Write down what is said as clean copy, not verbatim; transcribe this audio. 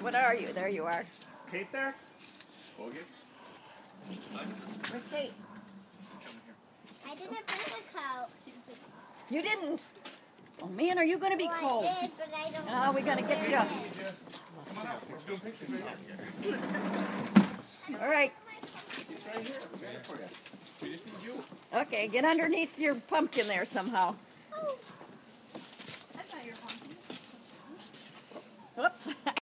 What are you? There you are. Kate there? Bogey? Where's Kate? I didn't bring a coat. You didn't. Oh man, are you going to be cold? I did, but I don't Oh, we're going to get you. Come on out. We're doing pictures right here. All right. It's right here. We got it for you. We just need you. Okay, get underneath your pumpkin there somehow. Oh. Whoops.